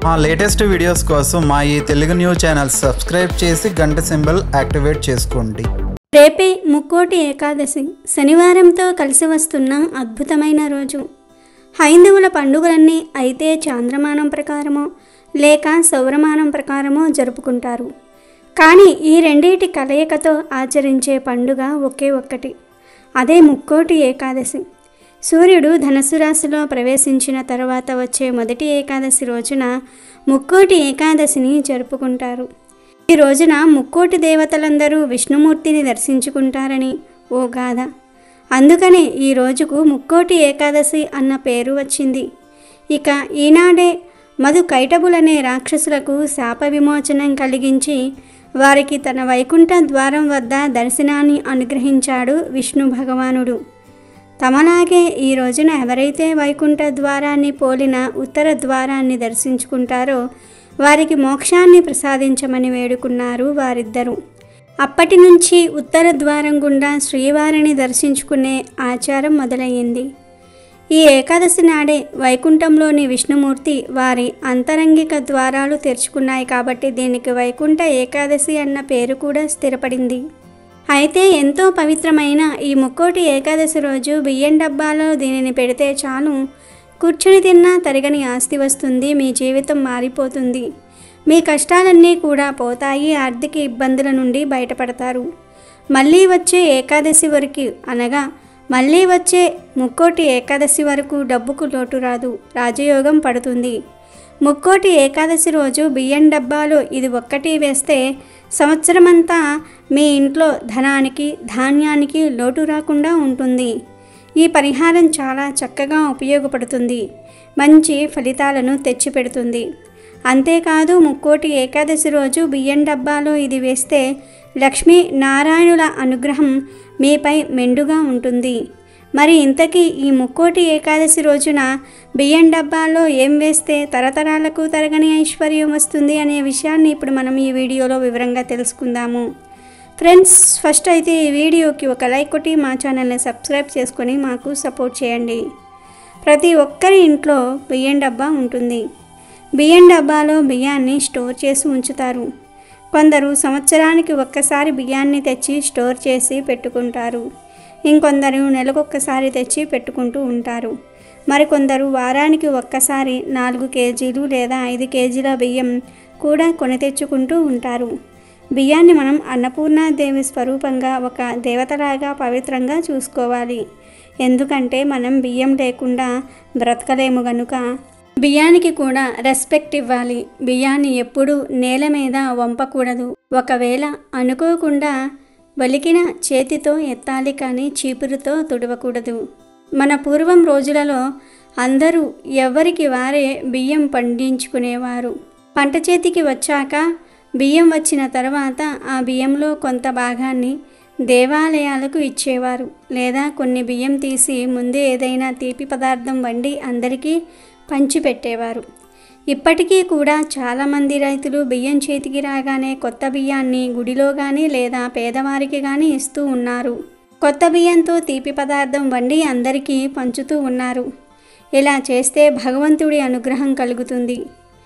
మా latest videos కోసం మా ఈ తెలుగు న్యూస్ ఛానల్ సబ్స్క్రైబ్ చేసి గంట సింబల్ యాక్టివేట్ చేసుకోండి. రేపే ముక్కోటి ఏకాదశి శనివారంతో కలిసి వస్తున్న అద్భుతమైన రోజు. హైందవుల పండుగలన్నీ అయితే చాంద్రమానం ప్రకారమో లేక సౌరమానం ప్రకారమో జరుపుకుంటారు. కానీ ఈ రెండింటి కలయికతో ఆచరించే పండుగ ఒకే ఒక్కటి, అదే ముక్కోటి ఏకాదశి. సూర్యుడు ధనుస్సు రాశిలో ప్రవేశించిన తర్వాత వచ్చే మొదటి ఏకాదశి రోజున ముక్కోటి ఏకాదశిని జరుపుకుంటారు. ఈ రోజున ముక్కోటి దేవతలందరూ విష్ణుమూర్తిని దర్శించుకుంటారని ఓ గాథ. అందుకనే ఈ రోజుకు ముక్కోటి ఏకాదశి అన్న పేరు వచ్చింది. ఇక ఈనాడే మధు కైటబులనే రాక్షసులకు శాప విమోచనం కలిగించి వారికి తన వైకుంఠ ద్వారం వద్ద దర్శనాన్ని అనుగ్రహించాడు విష్ణు భగవానుడు. తమలాగే ఈ రోజున ఎవరైతే వైకుంఠ ద్వారాన్ని పోలిన ఉత్తర ద్వారాన్ని దర్శించుకుంటారో వారికి మోక్షాన్ని ప్రసాదించమని వేడుకున్నారు వారిద్దరూ. అప్పటి నుంచి ఉత్తర ద్వారం గుండా శ్రీవారిని దర్శించుకునే ఆచారం మొదలయ్యింది. ఈ ఏకాదశి నాడే వైకుంఠంలోని విష్ణుమూర్తి వారి అంతరంగిక ద్వారాలు తెరుచుకున్నాయి కాబట్టి దీనికి వైకుంఠ ఏకాదశి అన్న పేరు కూడా స్థిరపడింది. అయితే ఎంతో పవిత్రమైన ఈ ముక్కోటి ఏకాదశి రోజు బియ్యం డబ్బాలో దీనిని పెడితే చాలు, కూర్చుని తిన్నా తరగని ఆస్తి వస్తుంది, మీ జీవితం మారిపోతుంది, మీ కష్టాలన్నీ కూడా పోతాయి, ఆర్థిక ఇబ్బందుల నుండి బయటపడతారు. మళ్ళీ వచ్చే ఏకాదశి వరకు అనగా మళ్ళీ వచ్చే ముక్కోటి ఏకాదశి వరకు డబ్బుకు లోటు రాదు, రాజయోగం పడుతుంది. ముక్కోటి ఏకాదశి రోజు బియ్యం డబ్బాలో ఇది ఒక్కటి వేస్తే సంవత్సరమంతా మీ ఇంట్లో ధనానికి ధాన్యానికి లోటు రాకుండా ఉంటుంది. ఈ పరిహారం చాలా చక్కగా ఉపయోగపడుతుంది, మంచి ఫలితాలను తెచ్చిపెడుతుంది. అంతేకాదు ముక్కోటి ఏకాదశి రోజు బియ్యం డబ్బాలో ఇది వేస్తే లక్ష్మీ నారాయణుల అనుగ్రహం మీపై మెండుగా ఉంటుంది. మరి ఇంతకీ ఈ ముక్కోటి ఏకాదశి రోజున బియ్యం డబ్బాలో ఏం వేస్తే తరతరాలకు తరగని ఐశ్వర్యం వస్తుంది అనే విషయాన్ని ఇప్పుడు మనం ఈ వీడియోలో వివరంగా తెలుసుకుందాము. ఫ్రెండ్స్, ఫస్ట్ అయితే ఈ వీడియోకి ఒక లైక్ కొట్టి మా ఛానల్ని సబ్స్క్రైబ్ చేసుకొని మాకు సపోర్ట్ చేయండి. ప్రతి ఒక్కరి ఇంట్లో బియ్యం డబ్బా ఉంటుంది. బియ్యం డబ్బాలో బియ్యాన్ని స్టోర్ చేసి ఉంచుతారు. కొందరు సంవత్సరానికి ఒక్కసారి బియ్యాన్ని తెచ్చి స్టోర్ చేసి పెట్టుకుంటారు. ఇంకొందరు నెలకొక్కసారి తెచ్చి పెట్టుకుంటూ ఉంటారు. మరికొందరు వారానికి ఒక్కసారి 4 కేజీలు లేదా 5 కేజీల బియ్యం కూడా కొని తెచ్చుకుంటూ ఉంటారు. బియ్యాన్ని మనం అన్నపూర్ణాదేవి స్వరూపంగా ఒక దేవతలాగా పవిత్రంగా చూసుకోవాలి. ఎందుకంటే మనం బియ్యం లేకుండా బ్రతకలేము గనుక బియ్యానికి కూడా రెస్పెక్ట్ ఇవ్వాలి. బియ్యాన్ని ఎప్పుడూ నేల మీద వంపకూడదు. ఒకవేళ అనుకోకుండా వలికిన చేతితో ఎత్తాలి కానీ చీపురుతో తుడవకూడదు. మన పూర్వం రోజులలో అందరూ ఎవరికి వారే బియ్యం పండించుకునేవారు. పంట చేతికి వచ్చాక బియ్యం వచ్చిన తర్వాత ఆ బియ్యంలో కొంత భాగాన్ని దేవాలయాలకు ఇచ్చేవారు. లేదా కొన్ని బియ్యం తీసి ముందే ఏదైనా తీపి పదార్థం వండి అందరికీ పంచిపెట్టేవారు. ఇప్పటికీ కూడా చాలామంది రైతులు బియ్యం చేతికి రాగానే కొత్త బియ్యాన్ని గుడిలో కానీ లేదా పేదవారికి కానీ ఇస్తూ ఉన్నారు. కొత్త బియ్యంతో తీపి పదార్థం వండి అందరికీ పంచుతూ ఉన్నారు. ఇలా చేస్తే భగవంతుడి అనుగ్రహం కలుగుతుంది.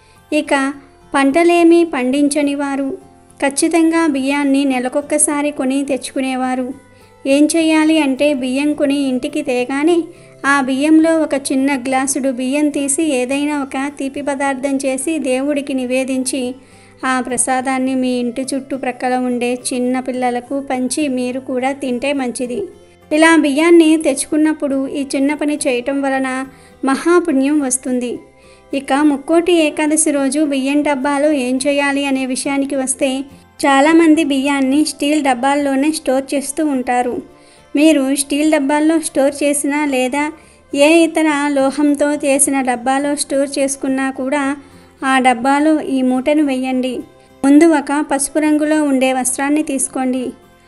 ఇక పంటలేమీ పండించని వారు ఖచ్చితంగా బియ్యాన్ని నెలకొక్కసారి కొని తెచ్చుకునేవారు. ఏం చేయాలి అంటే బియ్యం కొని ఇంటికి తేగానే ఆ బియ్యంలో ఒక చిన్న గ్లాసుడు బియ్యం తీసి ఏదైనా ఒక తీపి పదార్థం చేసి దేవుడికి నివేదించి ఆ ప్రసాదాన్ని మీ ఇంటి చుట్టుప్రక్కల ఉండే చిన్న పిల్లలకు పంచి మీరు కూడా తింటే మంచిది. ఇలా బియ్యాన్ని తెచ్చుకున్నప్పుడు ఈ చిన్న పని చేయటం వలన మహాపుణ్యం వస్తుంది. ఇక ముక్కోటి ఏకాదశి రోజు బియ్యం డబ్బాలో ఏం చేయాలి అనే విషయానికి వస్తే చాలామంది బియ్యాన్ని స్టీల్ డబ్బాల్లోనే స్టోర్ చేస్తూ ఉంటారు. మీరు స్టీల్ డబ్బాల్లో స్టోర్ చేసినా లేదా ఏ ఇతర లోహంతో చేసిన డబ్బాలో స్టోర్ చేసుకున్నా కూడా ఆ డబ్బాలో ఈ మూటను వేయండి. ముందు ఒక పసుపు రంగులో ఉండే వస్త్రాన్ని తీసుకోండి.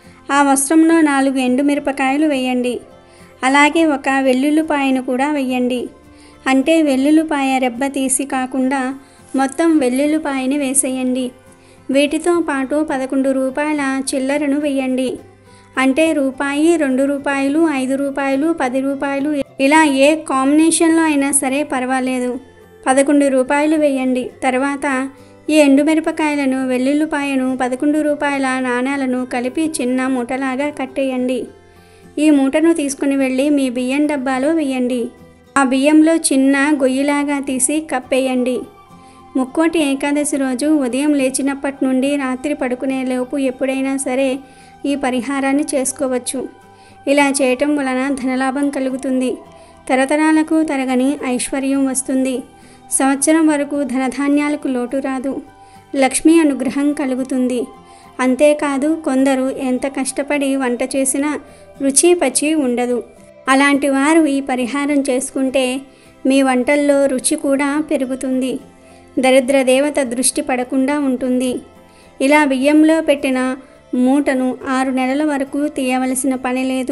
ఆ వస్త్రంలో 4 ఎండుమిరపకాయలు వేయండి. అలాగే ఒక వెల్లుల్లిపాయను కూడా వేయండి. అంటే వెల్లుల్లిపాయ రెబ్బ తీసి కాకుండా మొత్తం వెల్లుల్లిపాయని వేసేయండి. వీటితో పాటు 11 రూపాయల చిల్లరను వేయండి. అంటే రూపాయి, 2 రూపాయలు, 5 రూపాయలు, 10 రూపాయలు ఇలా ఏ కాంబినేషన్లో అయినా సరే పర్వాలేదు. 11 రూపాయలు వేయండి. తర్వాత ఈ ఎండుమిరపకాయలను, వెల్లుల్లిపాయను, 11 రూపాయల నాణేలను కలిపి చిన్న మూటలాగా కట్టేయండి. ఈ మూటను తీసుకుని వెళ్ళి మీ బియ్యం డబ్బాలో వేయండి. ఆ బియ్యంలో చిన్న గొయ్యిలాగా తీసి కప్పేయండి. ముక్కోటి ఏకాదశి రోజు ఉదయం లేచినప్పటి నుండి రాత్రి పడుకునేలోపు ఎప్పుడైనా సరే ఈ పరిహారాన్ని చేసుకోవచ్చు. ఇలా చేయటం వలన ధనలాభం కలుగుతుంది. తరతరాలకు తరగని ఐశ్వర్యం వస్తుంది. సంవత్సరం వరకు ధనధాన్యాలకు లోటు రాదు. లక్ష్మీ అనుగ్రహం కలుగుతుంది. అంతేకాదు కొందరు ఎంత కష్టపడి వంట చేసినా రుచి పచి ఉండదు. అలాంటి వారు ఈ పరిహారం చేసుకుంటే మీ వంటల్లో రుచి కూడా పెరుగుతుంది. దరిద్ర దేవత దృష్టి పడకుండా ఉంటుంది. ఇలా బియ్యంలో పెట్టిన మూటను 6 నెలల వరకు తీయవలసిన పని లేదు.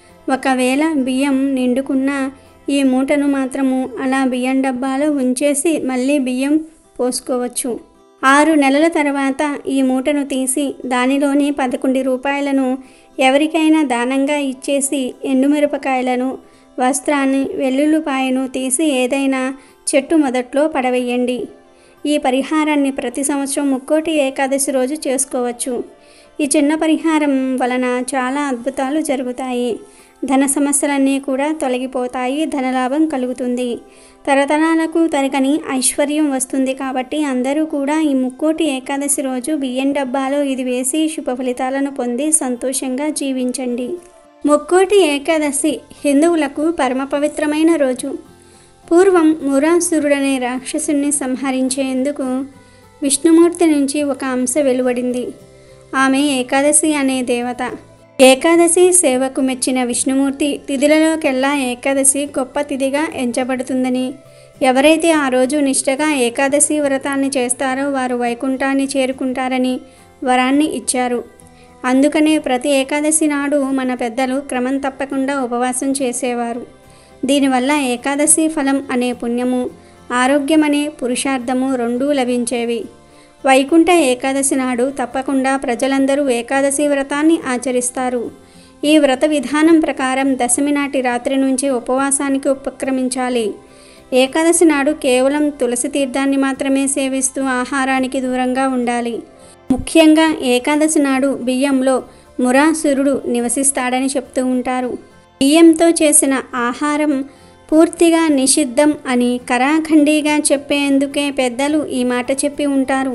ఒకవేళ బియ్యం నిండుకున్నా ఈ మూటను మాత్రము అలా బియ్యం డబ్బాలో ఉంచేసి మళ్ళీ బియ్యం పోసుకోవచ్చు. 6 నెలల తర్వాత ఈ మూటను తీసి దానిలోని 11 రూపాయలను ఎవరికైనా దానంగా ఇచ్చేసి ఎండుమిరపకాయలను, వస్త్రాన్ని, వెల్లుల్లిపాయను తీసి ఏదైనా చెట్టు మొదట్లో పడవేయండి. ఈ పరిహారాన్ని ప్రతి సంవత్సరం ముక్కోటి ఏకాదశి రోజు చేసుకోవచ్చు. ఈ చిన్న పరిహారం వలన చాలా అద్భుతాలు జరుగుతాయి. ధన సమస్యలన్నీ కూడా తొలగిపోతాయి. ధనలాభం కలుగుతుంది. తరతరాలకు తరగని ఐశ్వర్యం వస్తుంది. కాబట్టి అందరూ కూడా ఈ ముక్కోటి ఏకాదశి రోజు బియ్యం డబ్బాలో ఇది వేసి శుభ ఫలితాలను పొంది సంతోషంగా జీవించండి. ముక్కోటి ఏకాదశి హిందువులకు పరమ పవిత్రమైన రోజు. పూర్వం మురాసురుడనే రాక్షసుని సంహరించేందుకు విష్ణుమూర్తి నుంచి ఒక అంశ వెలువడింది. ఆమె ఏకాదశి అనే దేవత. ఏకాదశి సేవకు మెచ్చిన విష్ణుమూర్తి తిథులలోకెల్లా ఏకాదశి గొప్ప తిథిగా ఎంచబడుతుందని, ఎవరైతే ఆ రోజు నిష్ఠగా ఏకాదశి వ్రతాన్ని చేస్తారో వారు వైకుంఠాన్ని చేరుకుంటారని వరాన్ని ఇచ్చారు. అందుకనే ప్రతి ఏకాదశి నాడు మన పెద్దలు క్రమం తప్పకుండా ఉపవాసం చేసేవారు. దీనివల్ల ఏకాదశి ఫలం అనే పుణ్యము, ఆరోగ్యం అనే పురుషార్థము రెండూ లభించేవి. వైకుంఠ ఏకాదశి నాడు తప్పకుండా ప్రజలందరూ ఏకాదశి వ్రతాన్ని ఆచరిస్తారు. ఈ వ్రత విధానం ప్రకారం దశమి నాటి రాత్రి నుంచి ఉపవాసానికి ఉపక్రమించాలి. ఏకాదశి నాడు కేవలం తులసి తీర్థాన్ని మాత్రమే సేవిస్తూ ఆహారానికి దూరంగా ఉండాలి. ముఖ్యంగా ఏకాదశి నాడు బియ్యంలో మురాసురుడు నివసిస్తాడని చెప్తూ ఉంటారు. బియ్యంతో చేసిన ఆహారం పూర్తిగా నిషిద్ధం అని కరాఖండిగా చెప్పేందుకే పెద్దలు ఈ మాట చెప్పి ఉంటారు.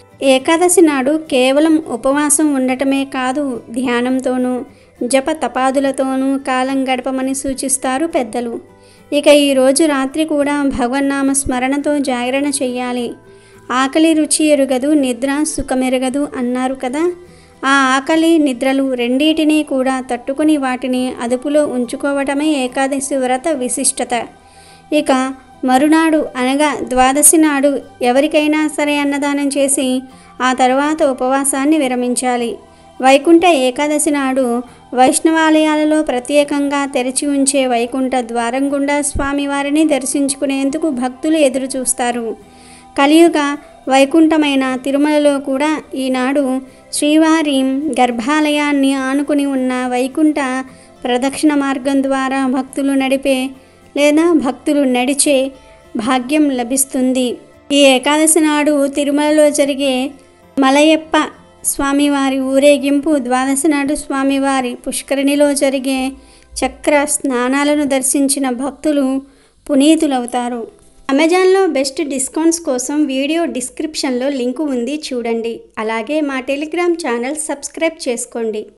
ఏకాదశి నాడు కేవలం ఉపవాసం ఉండటమే కాదు, ధ్యానంతోనూ జప తపాదులతోనూ కాలం గడపమని సూచిస్తారు పెద్దలు. ఇక ఈరోజు రాత్రి కూడా భగవన్నామ స్మరణతో జాగరణ చెయ్యాలి. ఆకలి రుచి ఎరుగదు, నిద్ర సుఖమెరగదు అన్నారు కదా. ఆ ఆకలి నిద్రలు రెండింటినీ కూడా తట్టుకుని వాటిని అదుపులో ఉంచుకోవటమే ఏకాదశి వ్రత విశిష్టత. ఇక మరునాడు అనగా ద్వాదశి నాడు ఎవరికైనా సరే అన్నదానం చేసి ఆ తర్వాత ఉపవాసాన్ని విరమించాలి. వైకుంఠ ఏకాదశి నాడు వైష్ణవాలయాలలో ప్రత్యేకంగా తెరిచి ఉంచే వైకుంఠ ద్వారం గుండా స్వామివారిని దర్శించుకునేందుకు భక్తులు ఎదురు చూస్తారు. కలియుగ వైకుంఠమైన తిరుమలలో కూడా ఈనాడు శ్రీవారి గర్భాలయాన్ని ఆనుకుని ఉన్న వైకుంఠ ప్రదక్షిణ మార్గం ద్వారా భక్తులు నడిచే భాగ్యం లభిస్తుంది. ఈ ఏకాదశి నాడు తిరుమలలో జరిగే మలయప్ప స్వామివారి ఊరేగింపు, ద్వాదశి నాడు స్వామివారి పుష్కరిణిలో జరిగే చక్ర స్నానాలను దర్శించిన భక్తులు పునీతులవుతారు. అమెజాన్లో బెస్ట్ డిస్కౌంట్స్ కోసం వీడియో డిస్క్రిప్షన్లో లింకు ఉంది, చూడండి. అలాగే మా టెలిగ్రామ్ ఛానల్ సబ్స్క్రైబ్ చేసుకోండి.